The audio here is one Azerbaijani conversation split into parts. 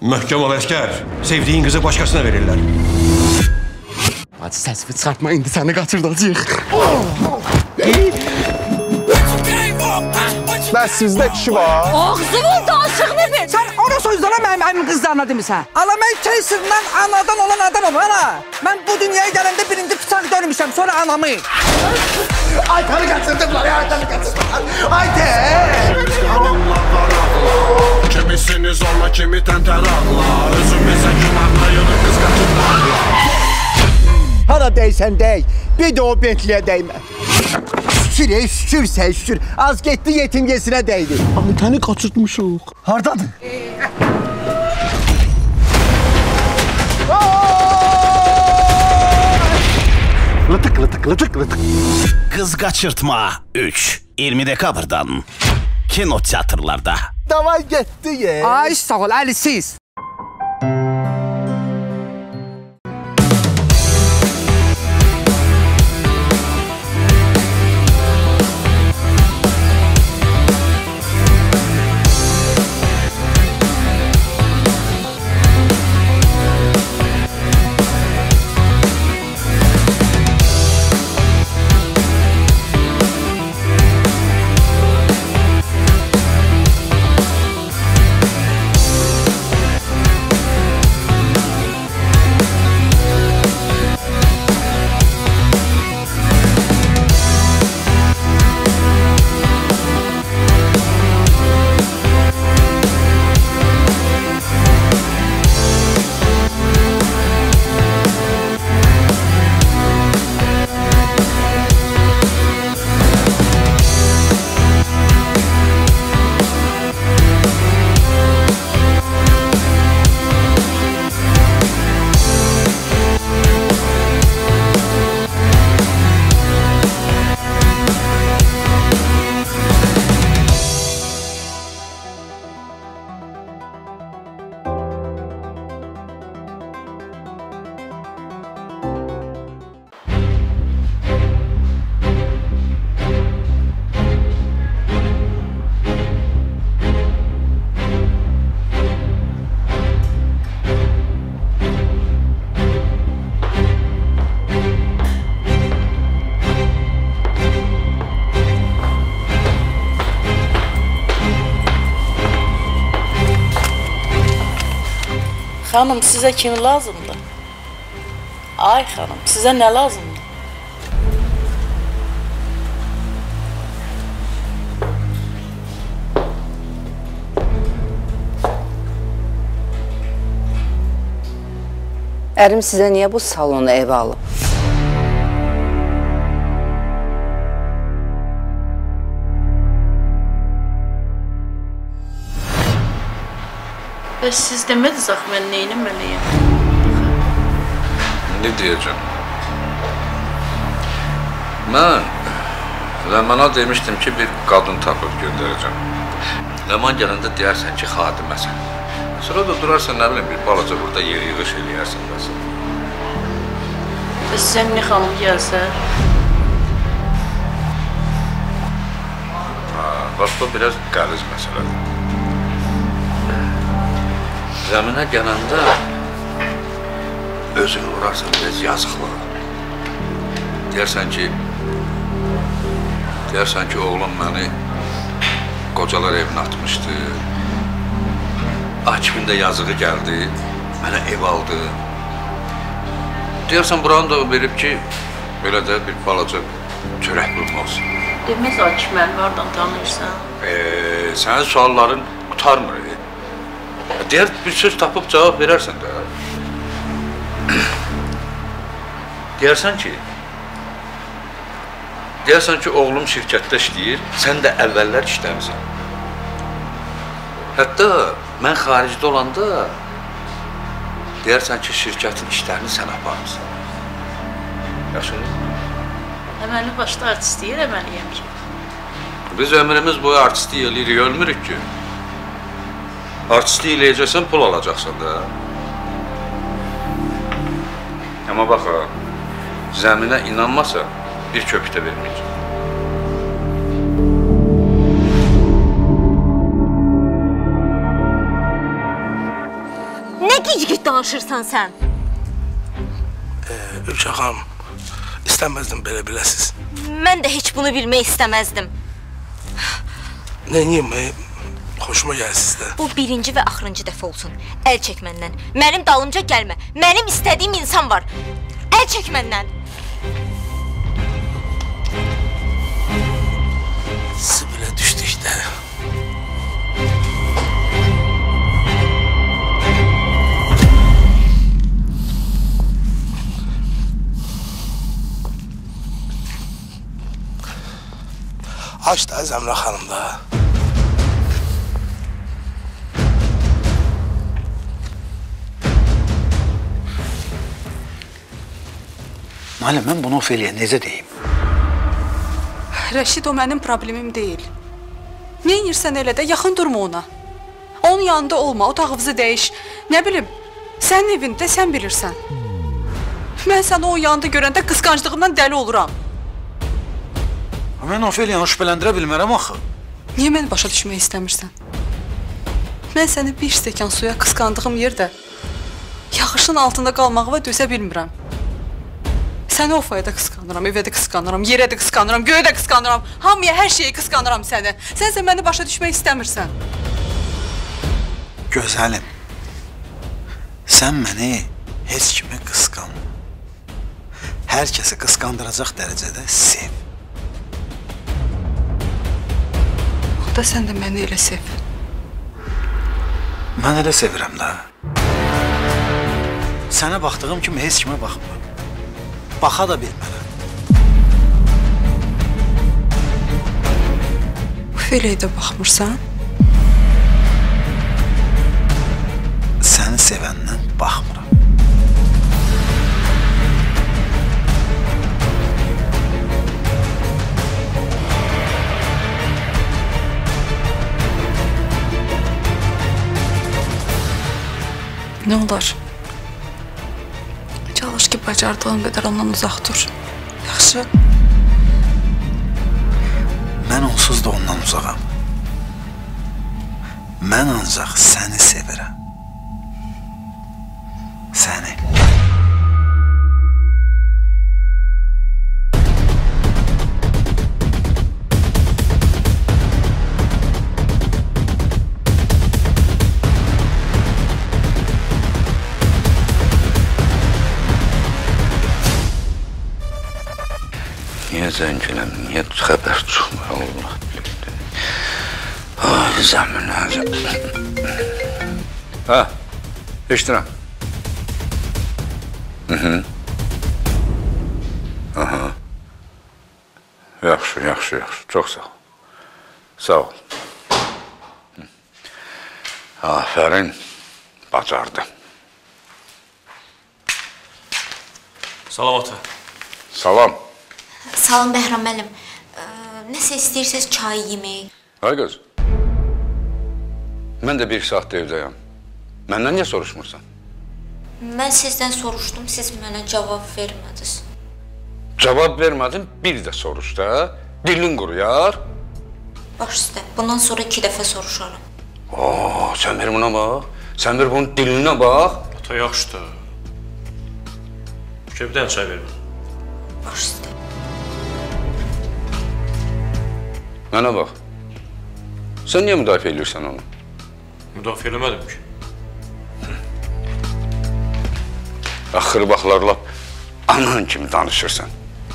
Möhkəm ol əskər. Sevdiyin qızı başqasına verirlər. Hadi səsini çıxartma, indi səni qaçırdacaq. Bəs sizdə kişi var? Ağzımın danışığını ver. Sən ona sözlərə mənim qızlarına demisən. Ala mən keysirdən anadan olan adamım, ana. Mən bu dünyaya gələndə birinci bıçaq görmüşəm, sonra anamı. Aytanı qaçırdıqlar, Aytanı qaçırdıqlar. Aytə! Kimisiniz ona, kimi təntər ağla. Özümüzə günahla yığıb qız qaçırdılar. Hara deysən dey, bir də o Bentliyə dəymə. Şükür, şükür sən, şükür. Az getdi yetim yesinə dəydi. Aytanı qaçırtmışıq. Hardadır? Lıtık, lıtık, lıtık, lıtık. Qız Qaçırtma 3, 20 dekabrdan kino teatrlarda. Davay getdi ye. Ay sağ ol, əlisiz. Xanım, sizə kim lazımdır? Ay xanım, sizə nə lazımdır? Ərim sizə niyə bu salonu evə alıb? Bəs siz demədiniz axı, mən neynəməliyəm? Ne diyeceğim? Ben Ləmana demiştim ki bir kadın tapıp göndereceğim. Ləman gələndə deyərsən ki xadiməsən. Sonra da durarsan ne bileyim bir balaca burada yığış eləyərsən bəs. Bəs Zəmini xanım gəlsə? Bax bu biraz qəliz məsələdir. Zəminə gələndə özünü vurarsan biraz yazıqlar. Deyərsən ki oğlum məni qocalar evinə atmışdı. Akifin də yazığı gəldi, mənə ev aldı. Deyərsən buranı da verib ki, belə də bir balaca çörək bulma olsun. Deməz Akif məni hardan tanıyırsan? Sənin sualların qutarmır. Deyər bir söz tapıb cavab verərsən də. Deyərsən ki oğlum şirkətdə işləyir, sən də əvvəllər işləmirsən. Hətta mən xaricdə olanda deyərsən ki şirkətin işlərini sən aparmısan. Yaxşı? Əməli başda artistliyə əməliyəm ki. Biz ömrümüz boyu artistlik eləyirik, ölmürük ki. Artistlik eləyəcəksən, pul alacaqsan da. Amma bax, Zəminə inanmasa, bir köpük də verməyəcək. gicgit danışırsan sən? Ülkə xanım, istəməzdim belə biləsiz. Mən də heç bunu bilmək istəməzdim. Neyim, xoşuma gəlir sizdə. Bu birinci və axırıncı dəfə olsun. Əl çək məndən. Mənim dalımca gəlmə. Mənim istədiyim insan var. Əl çək məndən. Sibilə düşdükdə. Aç da Zəmrə xanım da. Müəllim, mən bunu Ofeliyə necə deyim? Rəşid, o mənim problemim deyil. Nə edirsən elə də, yaxın durma ona. Onun yanında olma, o tağıvızı dəyiş. Nə bilim, sənin evində sən bilirsən. Mən səni o yanında görəndə qısqanclığımdan dəli oluram. Mən Ofeliyanı şübhələndirə bilmərəm axı. Niyə məni başa düşmək istəmirsən? Mən səni bir stəkan suya qısqandığım yerdə yaxışın altında qalmağı dözə bilmirəm. Səni Ofaya da qısqanıram, evə də qısqanıram, yerə də qısqanıram, göyə də qısqanıram. Hamıya, hər şeyi qısqanıram səni. Sənsə məni başa düşmək istəmirsən. Gözəlim, sən məni heç kimi qısqan. Hər kəsi qısqandıracaq dərəcədə sev. O da sən də məni elə sev. Mən elə sevirəm də. Sənə baxdığım kimi heç kimə baxmıram. Baxa da bilmərəm. Ofeliyə də baxmırsan? Səni sevəndən baxmıram. Nə olar? Çalış ki, bacardığın qədər ondan uzaq dur. Yaxşı? Mən onsuz da ondan uzaqam. Mən ancaq səni sevirəm. Səni. Niyə zəngiləm, niyə xəbər çıxmır, Allah bilir. Ay, zəminlər. Hə, eşdirəm. Aha. Yaxşı, yaxşı, yaxşı, çox sağ ol. Sağ ol. Afərin, bacardı. Salam ata. Salam. Salam Bəhram müəllim. Nəsə istəyirsiniz çay yemək? Ay qız. Mən də bir saatda evdəyəm. Məndən niyə soruşmursan? Mən sizdən soruşdum, siz mənə cavab vermədiniz. Cavab vermədin, bir də soruş da. Dilin quruyar. Baş üstə, bundan sonra 2 dəfə soruşaram. Sən bir buna bax. Sən bir bunun dilinə bax. Ata, yaxşı da. Bir dənə çay vermə. Baş üstə. Mənə bax. Sən niyə müdafiə edirsən onu? Müdafiə eləmədim ki. Axırı baxlar lap anan kimi danışırsan.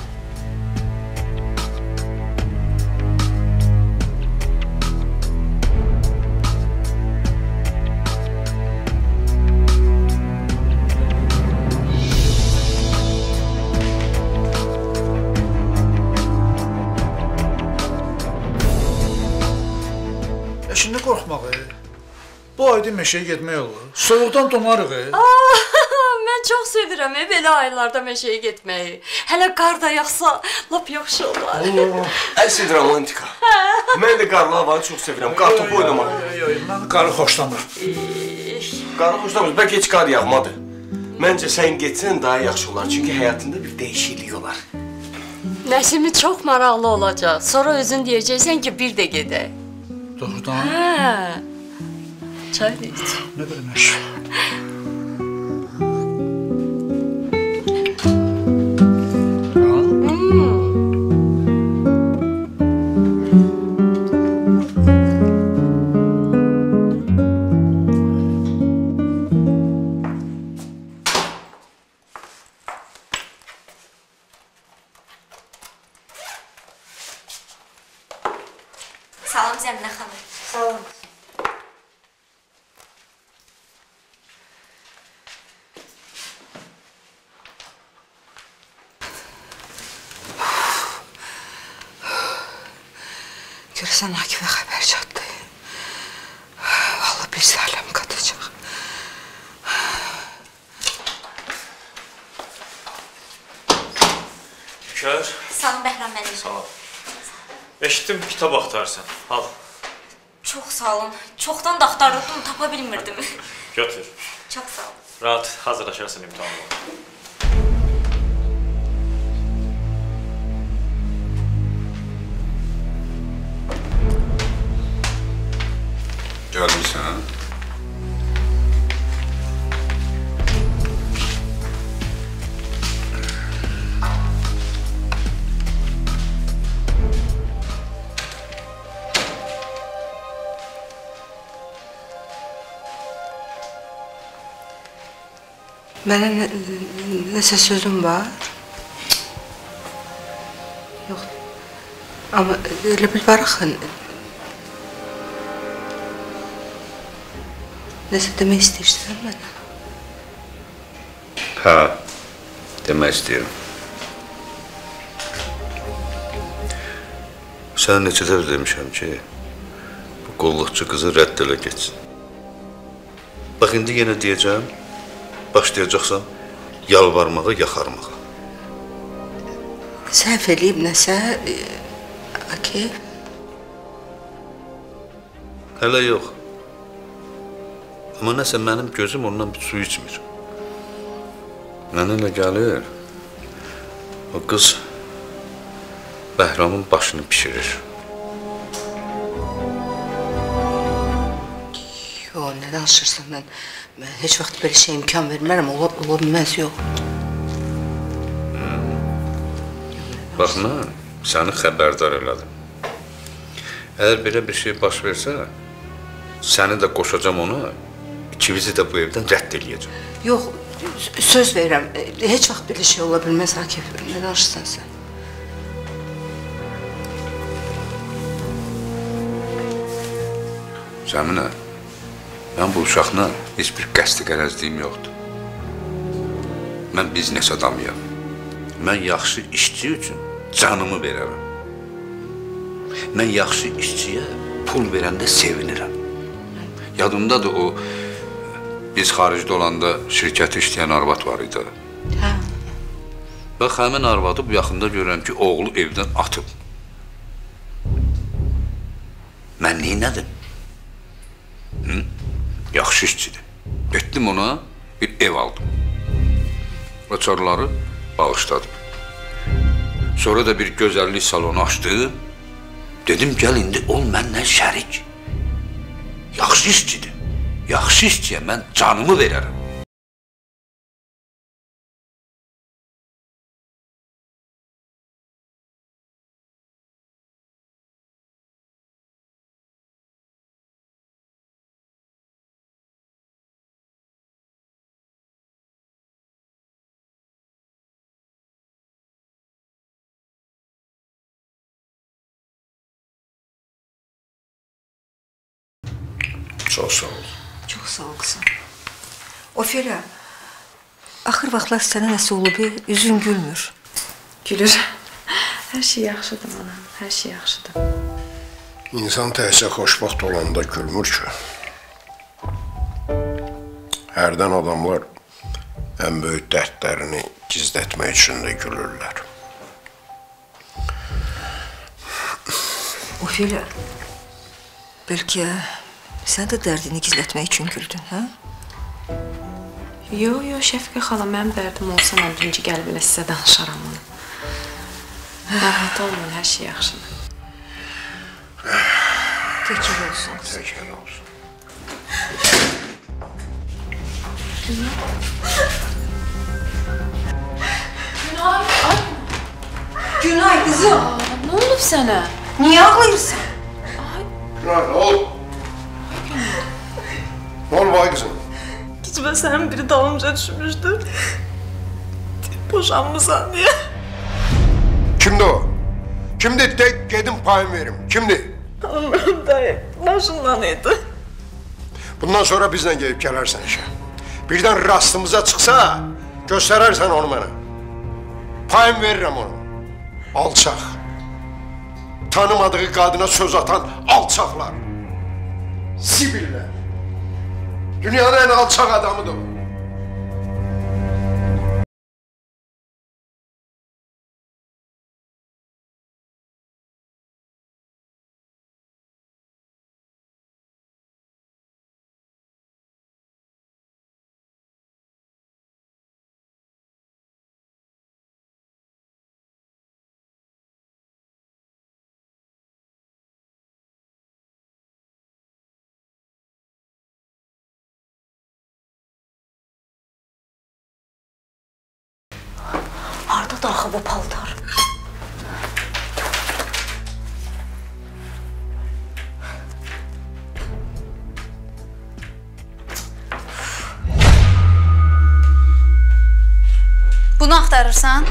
Şimdi qorxmaq, bu ayda meşəyə getmək olur. Soyuqdan donarıq. Mən çox sevirəm belə aylarda meşəyə getməyi. Hələ qar da yağsa, lap yaxşı olar. Əsl romantika. Mən də qarlı havanı çox sevirəm. Qar topu oynamaq. Mən qarı xoşlamıram. Qarı xoşlamır, bəlkə heç qar yağmadı. Məncə sən getsən daha yaxşı olar, çünki həyatında bir dəyişiklik olar. Nəsimi çox maraqlı olacaq. Sonra özün deyəcəksən ki, bir də gedək. Doğrudan? Hə. Çay da iç. Nə bilmək. Görürsən Akifə xəbər çatdı. Vallahi bir sələm qatacaq. Kör. Sağ ol Bəhram müəllim. Sağ ol. Eşitdim kitab axtarsan. Al. Çox sağ olun. Çoxdan da axtarırdım, tapa bilmirdim. Götür. Çox sağ ol. Rahat hazırlaşarsın imtahanla. Gəlmişsən? Mənə nəsə sözüm var. Yox. Amma elə bil var axı. Nəsə demək istəyirsən mənə? Hə, demək istəyirəm. Sənə neçə dəfə demişəm ki, bu qolluqçu qızı rədd elə geçsin. Bax, indi yenə deyəcəm, başlayacaqsan yalvarmağa, yaxarmağa. Səhv eləyib nəsə, Akif? Hələ yox. Amma nəsə mənim gözüm ondan bir su içmir. Mənə elə gəlir, o qız Bəhramın başını pişirir. Yox, nə danışırsan mən? Mən heç vaxt belə şey imkan vermərəm, ola bilməz, yox. Bax, mən səni xəbərdar elədim. Əgər belə bir şey baş versə, səni də qoşacam ona, ikimizi də bu evdən rədd eləyəcəm. Yox, söz verirəm, heç vaxt belə şey ola bilməz, Akif. Nə danışırsan sən? Cəminə, mən bu uşaqla heç bir qəsdi qərəzliyim yoxdur. Mən biznes adamıyam. Mən yaxşı işçi üçün canımı verərəm. Mən yaxşı işçiyə pul verəndə sevinirəm. Yadımdadır o, biz xaricdə olanda şirkəti işləyən arvad var idi. Hə. Bax, həmin arvadı bu yaxında görürəm ki, oğlu evdən atıb. Mən neynədim? Yaxşı işçidir. Getdim ona, bir ev aldım. Açarları bağışladım. Sonra da bir gözəllik salonu açdım. Dedim, gəl indi ol məndən şərik. Yaxşı işçidir. Yaxşı işçiyə mən canımı verərəm. Çox sağ ol. Çox sağ ol, qızım. Ofeliya, axır vaxtlar sənə nəsə olub, üzün gülmür. Gülür. Hər şey yaxşıdır ana, hər şey yaxşıdır. İnsan təhsə xoşbaxt olanda gülmür ki. Hərdən adamlar ən böyük dərdlərini gizlətmək üçün də gülürlər. Ofeliya, bəlkə sən də dərdini gizlətmək üçün güldün, hə? Yox, Şəfiqə xala, mənim dərdim olsa, mən birinci gəlib elə sizə danışaram onu. Narahat olmayın, hər şey yaxşıdır. Təkər olsun. Təkər olsun. Günay. Günay, qızım. Nə olub sənə? Niyə ağlayırsan? Günay, nə olub? Ne oldu vay kızım? Gecibə sənin biri dalımca düşmüşdü. Boşanmısan diye. Kimdi o? Kimdi? Tek gedim payım verim. Kimdi? Anladım dayı. Başından idi. Bundan sonra bizle gelip gelersen işe. Birden rastımıza çıksa gösterersen onu bana. Payım veririm onu. Alçak. Tanımadığı qadına söz atan alçaqlar. Zibillər. Dünyanın ən alçaq adamıdır o. Hardadır axı bu paltar? Bunu axtarırsan?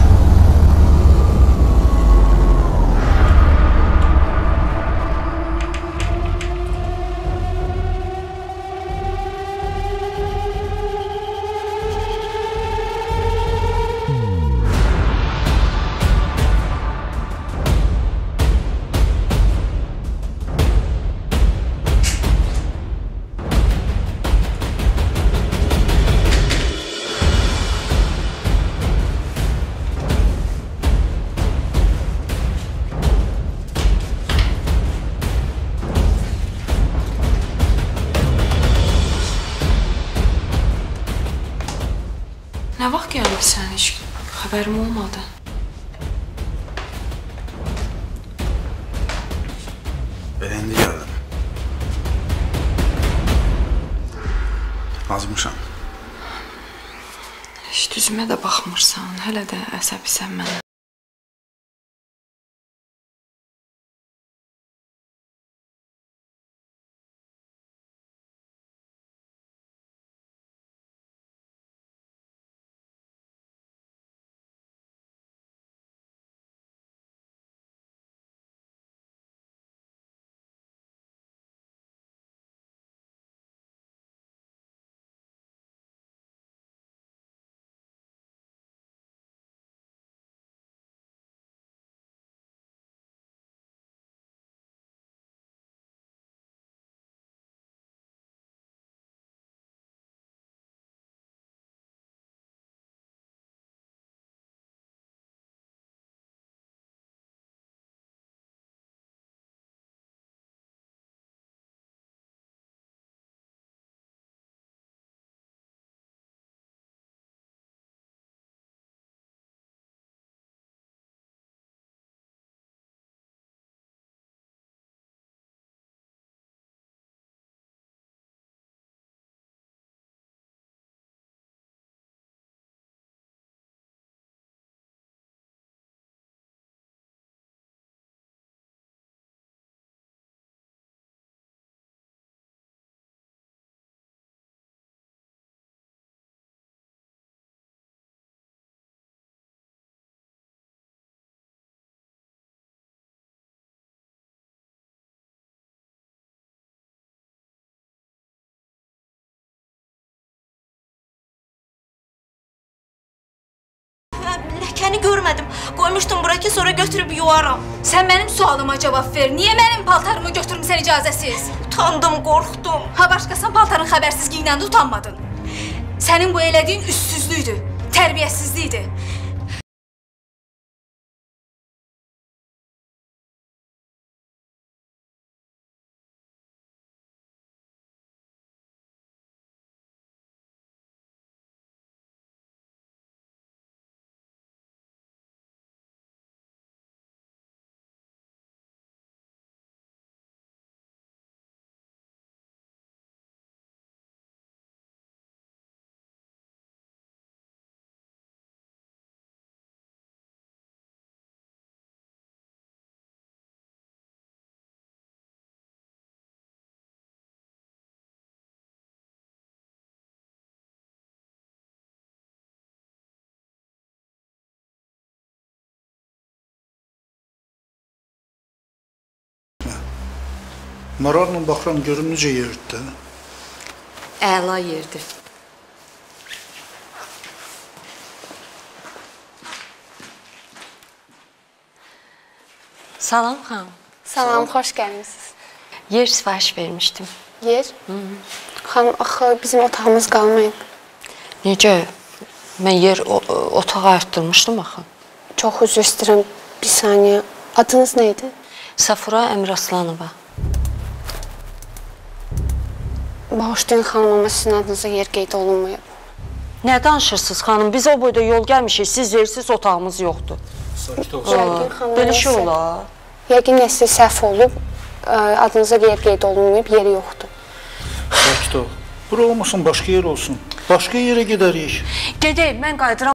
Nə vaxt gəlmişsən, heç xəbərim olmadı. Belə indi gəldim. Azmışam. Heç düzümə də baxmırsan, hələ də əsəbisən mənə. Ləkəni görmədim. Qoymuşdum bura ki, sonra götürüb yuvaram. Sən mənim sualıma cavab ver. Niyə mənim paltarımı götürmüsən icazəsiz? Utandım, qorxdum. Ha, başqasının paltarın xəbərsizliyindən də utanmadın. Sənin bu elədiyin üstsüzlükdür, tərbiyəsizlikdir. Maraqla baxıram, görüm necə yerdir. Əla yerdir. Salam xanım. Salam, xoş gəlmisiniz. Yer sifariş vermişdim. Yer? Xanım, axı bizim otağımız qalmayıb. Necə? Mən yer otağı ayırtdırmışdım axı. Çox üzr istəyirəm. Bir saniyə. Adınız nə idi? Safura Əmiraslanova. Bağışlayın xanım, amma sizin adınıza yer qeyd olunmayıb. Nə danışırsınız xanım? Biz o boyda yol gəlmişik, siz verirsiniz, otağımız yoxdur. Sakit ol. Belə şey olar. Yəqin nəsə səhv olub, adınıza yer qeyd olunmayıb, yeri yoxdur. Sakit ol. Bura olmasın, başqa yer olsun. Başqa yerə gedərik. Gedəyim, mən qayıdıram.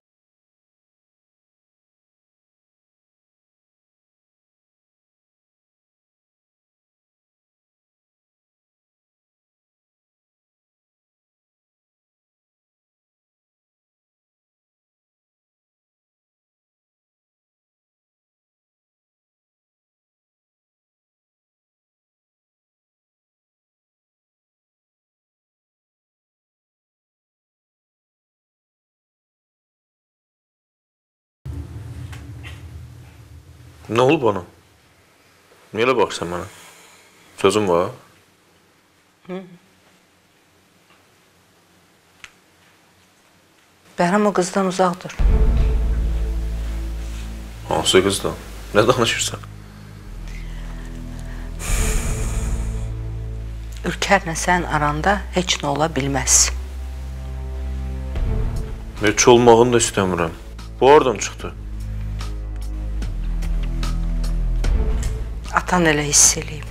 Nə olub ona? Niyə elə baxsan mənə? Sözüm var? Bəhram o qızdan uzaqdır. Hansı qızdan? Nə danışırsan? Ülkərlə sən aranda heç nə ola bilməz. Heç olmağını da istəmirəm. Bu oradan çıxdı. Atan elə hiss eləyib.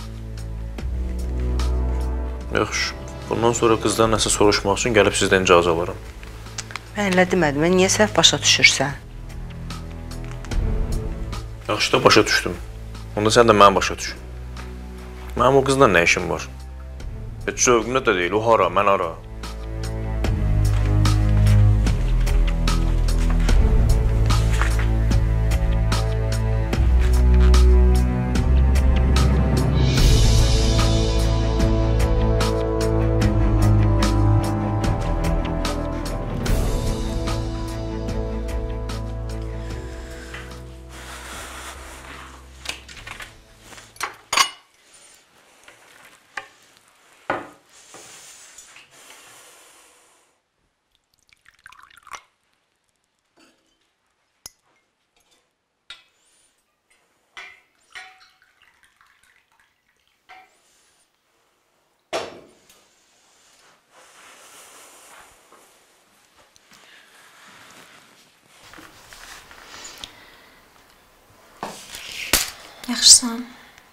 Yaxşı. Bundan sonra qızdan nəsə soruşmaq üçün gəlib sizdən icazə alaram. Mən elə demədim, niyə səhv başa düşürsən? Yaxşı da başa düşdüm. Onda sən də məni başa düş. Mənim o qızla nə işim var? Heç zövqümdə də deyil, o hara, mən hara. Yaxşısan?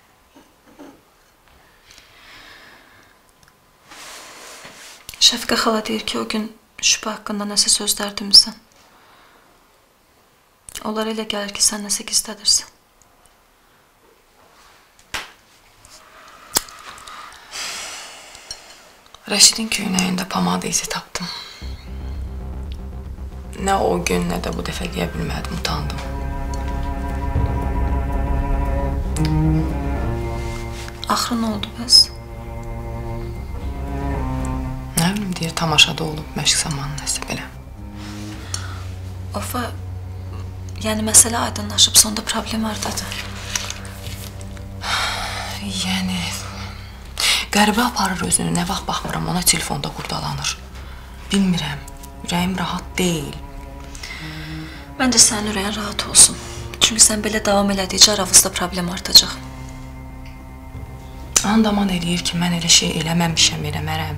Şəfiqə xala deyir ki, o gün şübhə haqqında nəsə sözlər demisən. Onlar elə gəlir ki, sən nəsə gizlədirsən. Rəşidin köynəyində pomada izi tapdım. Nə o gün, nə də bu dəfə deyə bilmədim, utandım. Axırı nə oldu bəs? Nə bilim, deyir, tamaşada olub, məşq zamanı nəsə belə. Ofa, yəni məsələ aydınlaşıb, sonda problem hardadır? Yəni, qəribə aparır özünü, nə vaxt baxmıram, ona telefonda qurdalanır. Bilmirəm, ürəyim rahat deyil. Məncə sənin ürəyin rahat olsun. Çünki sən belə davam elədikcə aramızda problem artacaq. Andaman eləyir ki, mən elə şey eləməmişəm, eləmərəm.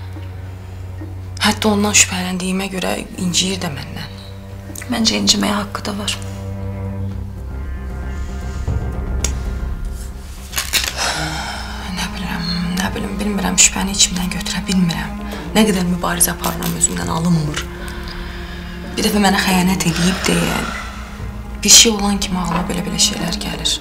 Hətta ondan şübhələndiyimə görə inciyir də məndən. Məncə inciməyə haqqı da var. Nə bilim, bilmirəm, şübhəni içimdən götürə bilmirəm. Nə qədər mübarizə aparıram, özümdən alınmır. Bir dəfə mənə xəyanət edib deyə, bir şey olan kimi ağlıma belə şeylər gəlir.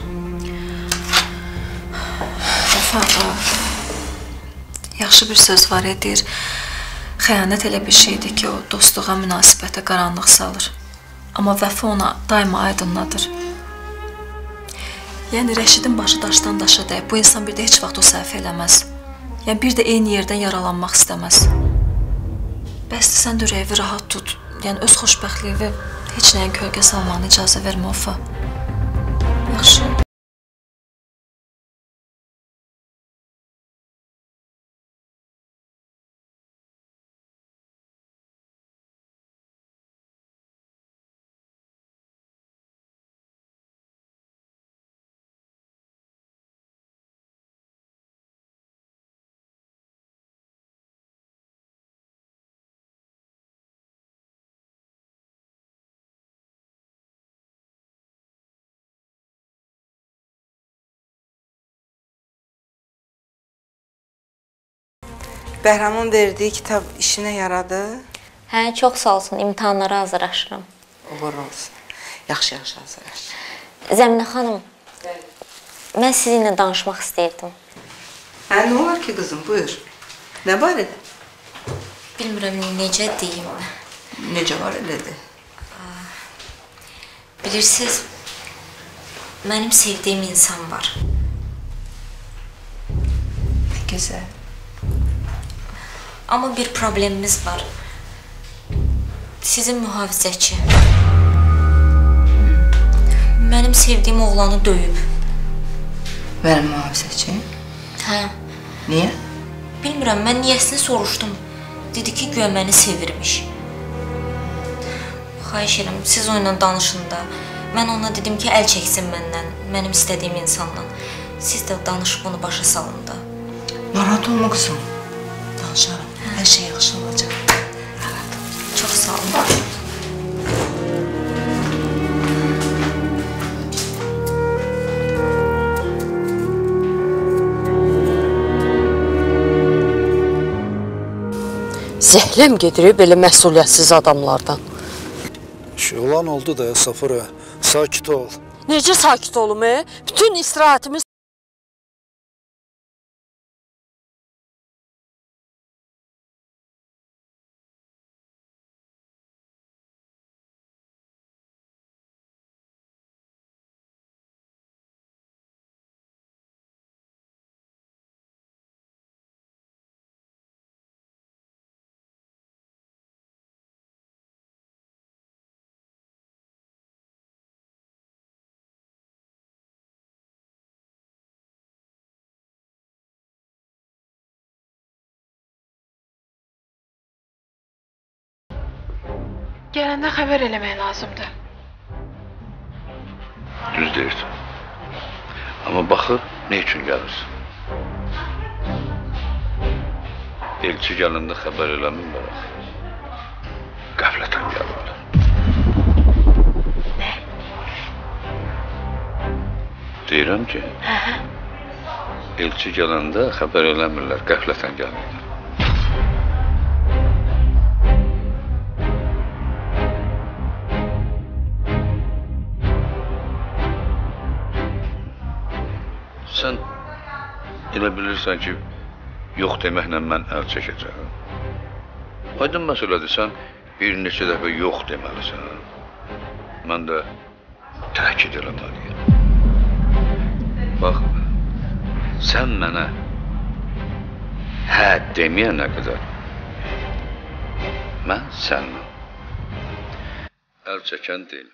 Yaxşı bir söz var, deyir. Xəyanət elə bir şeydir ki, o dostluğa, münasibətə qaranlıq salır. Amma vəfa ona daima aydınladır. Yəni, Rəşidin başı daşdan daşa dəyib. Bu insan bir də heç vaxt o səhv eləməz. Yəni, bir də eyni yerdən yaralanmaq istəməz. Bəsdir, sən də ürəyi rahat tut. Yəni, öz xoşbəxtliyi və heç nəyin kölgə salmağına icazə vermə, Ofa. Yaxşı. Bəhramın verdiyi kitab işinə yaradı. Hə, çox sağ olsun, imtahanlara hazırlaşıram. Uğur olsun. Yaxşı-yaxşı hazırlaş. Zəminə xanım, mən sizinlə danışmaq istəyirdim. Hə, nə olar ki qızım, buyur. Nə barədə? Bilmirəm, necə deyim. Necə var elədir? Bilirsiniz, mənim sevdiyim insan var. Nə gözəl. Amma bir problemimiz var. Sizin mühafizəçi. Mənim sevdiyim oğlanı döyüb. Mənim mühafizəçi? Hə. Niyə? Bilmirəm, mən niyəsini soruşdum. Dedi ki, güya məni sevirmiş. Xahiş edirəm, siz onunla danışın da. Mən ona dedim ki, əl çəksin məndən, mənim istədiyim insanla. Siz də danışıb onu başa salın da. Narahat olma qızım. Danışarım. Hər şey yaxşı olacaq. Çox sağ olun. Zəhləm gedirib belə məsuliyyətsiz adamlardan. Olan oldu da Safura, sakit ol. Necə sakit olum, Bütün istirahətimiz Gələndə xəbər eləmək lazımdır. Düz deyirsən. Amma baxır, nə üçün gəlirsən? Elçi gələndə xəbər eləmirlər axı. Qəflətən gəlirlər. Nə? Deyirəm ki, elçi gələndə xəbər eləmirlər, qəflətən gəlirlər. Sən elə bilirsən ki, yox deməklə mən əl çəkəcəm. Aydın məsələdir, sən bir neçə dəfə yox deməlisən. Mən də təkid eləməliyim. Bax, sən mənə hə deməyənə qədər mən sənlə əl çəkən deyiləm.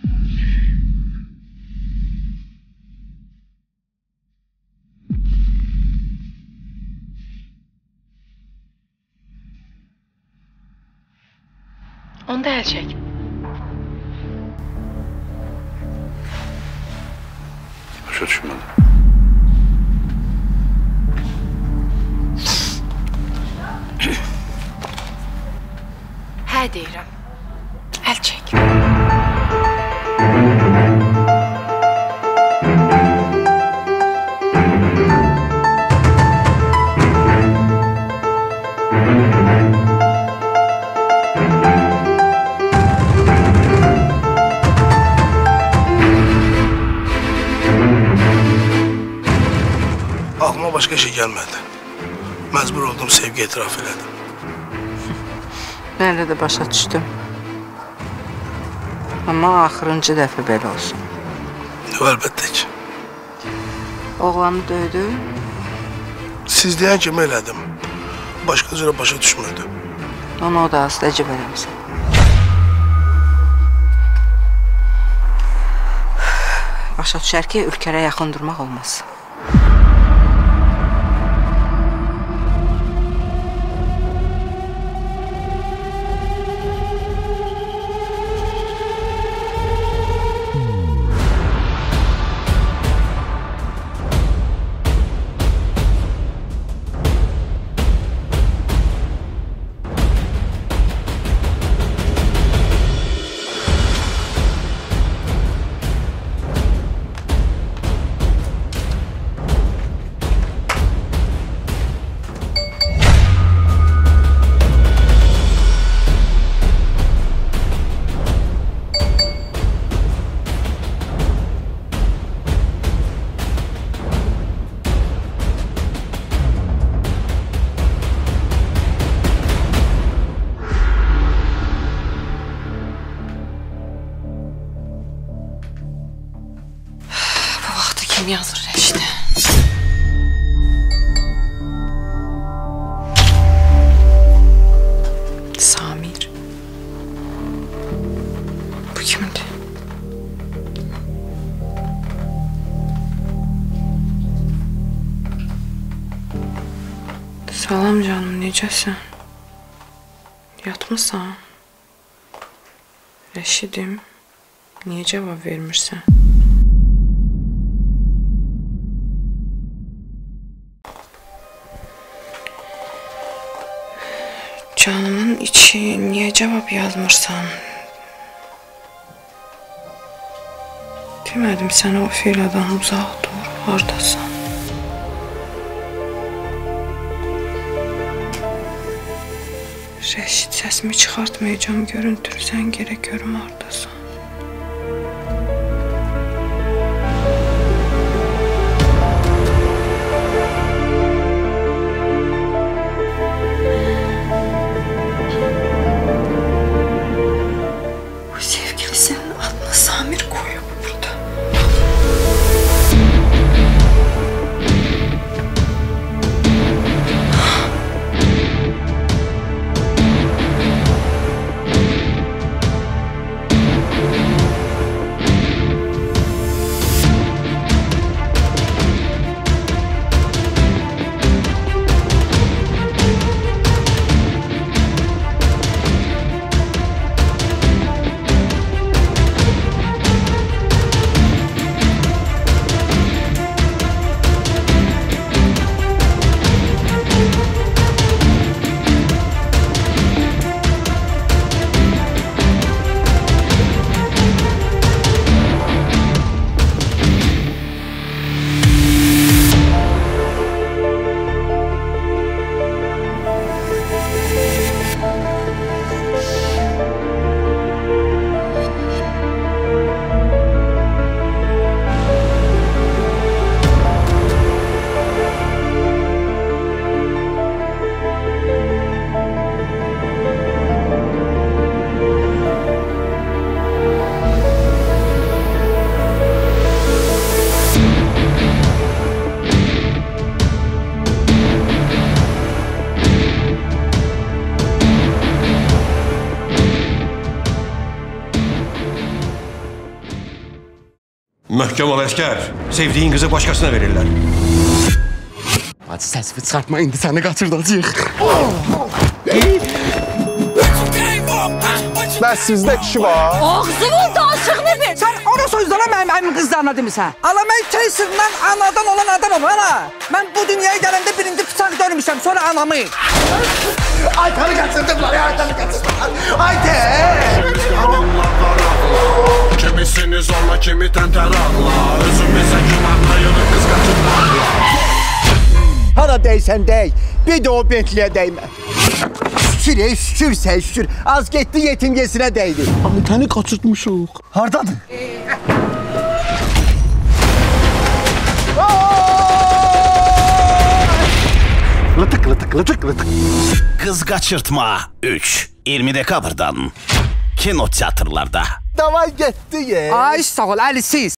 Onda əl çək. Başa düşmədim. Hə deyirəm. Əl çək. Aklıma başka şey gelmedi. Mecbur oldum, sevgi etiraf elədim. Mən də başa düşdüm. Amma axırıncı dəfə belə olsun. Əlbəttə ki. Oğlanı döydü. Siz deyən kimi elədim. Başqa cürə başa düşmədim. Onu o da az təcib eləmişsən. Başa düşər ki, ülkərə yaxın durmaq olmaz. Kim yazır Rəşid? Samir. Bu kimdir? Salam canım, necəsən? Yatmısan? Rəşidim, niyə cavab vermirsən? Canımın içi, niyə cavab yazmırsan? Demədim sənə o filadan uzaq dur, hardasan? Rəşid, səsimi çıxartmayacağım, görüntülü sən gerək görüm hardasan. O sevgilisinin adını Samir koyub burada. Möhkəm ol əskər. Sevdiyin qızı başqasına verirlər. Hacı səsini çıxartma, indi səni qaçırdacağıq. Bəs sizdə kişi var? Ağzımın daşığını bir. Sən ona sözlərə mənim əmin qızlarına demisən. Alamək Keysirdən anadan olan adamım, ana. Mən bu dünyaya gələndə birinci bıçaq görmüşəm, sonra anamı. Aytanı qaçırdıblar, aytanı qaçırdıblar. Aytə! Kimisini zorla, kimi təntəraqla. Özümüzə günahlayırıq, qız qaçırlarla. Hara deysən dey, bir də o Bentliyə dəymə. Şükür, şükür. Az getdi yetimgesinə dəydi. Aytanı qaçırtmışıq. Hardadır? Lıtık lıtık lıtık lıtık. Qız Qaçırtma 3 20 dekabrdan kino teatrlarda. Davay getdi ye. Ay sağ ol, Əlisiz.